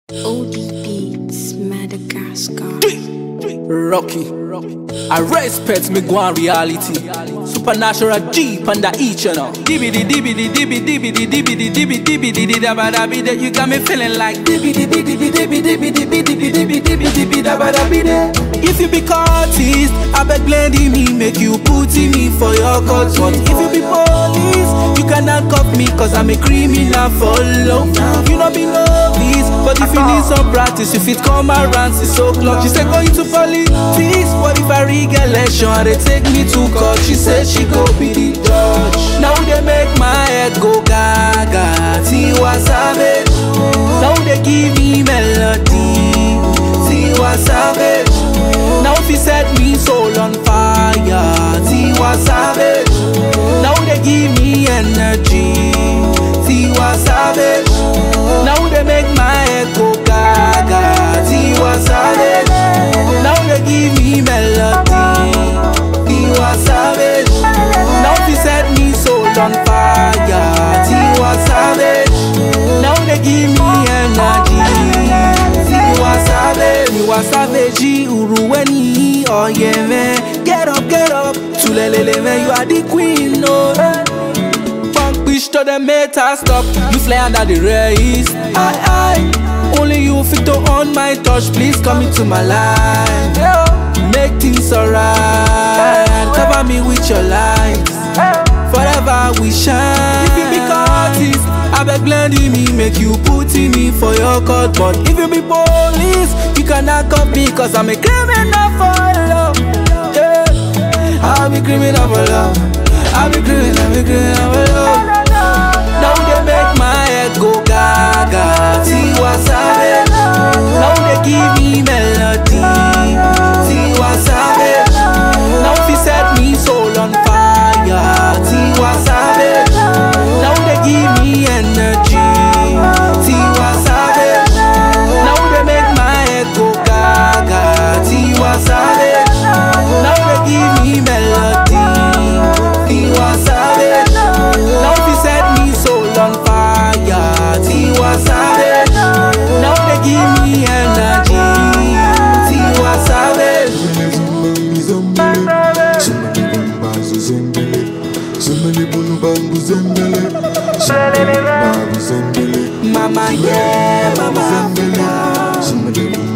OD Beats, Madagascar. Rocky, I respect me go on reality. Supernatural Jeep under each channel. Dibidi dibidi dibidi dibidi dibidi dibidi dibidi dabba dabbi da. You got me feeling like dibidi dibidi dibidi dibidi dibidi dibidi dibidi dabba dabbi da. If you be artist, I beg blending me, make you put in me for your cause. But if you be police, you cannot cuff me, cause I'm a criminal for love. You know be novice, but if you need some practice, if it come around 6 o'clock, she said going to politics. What if I rig election, they take me to court? She said she go be the judge. Now they make my head go gaga. Tiwa Savage. Now they give me melody. Tiwa Savage. Now if you set me soul on fire. Tiwa Savage. Now they give me energy. Tiwa Savage. Now they make my head go gaga. Tiwa Savage. Now they give me melody. Tiwa Savage. Now if you set me soul on fire. Tiwa Savage. Now they give me energy. Tiwa Savage. Tiwa Savage. Uruweni. Oh yeah man. Get up. Tulelele man, you are the queen, no. Bitch to the meta stop. You fly under the race. I only you fit to on my touch. Please come into my life. Make things alright. Cover me with your light. Forever we shine. If you be artist, I beg blending me, make you put in me for your cause. But if you be police, you cannot cuff me, cause I'm a criminal for love. Yeah. I'll be criminal for love. I'll be criminal for love. Now they make my head go gaga. Tiwa Savage. Now they give me melody. Tiwa Savage. Now if you set me soul on fire. Tiwa Savage. Now they give me energy. Tiwa Savage. Now they make my head go gaga. Tiwa Savage. Now they give me melody. Tiwa Savage. Now if you set me soul on fire. Tiwa Savage. Now they give me energy. Tiwa Savage. Mama, yeah, mama.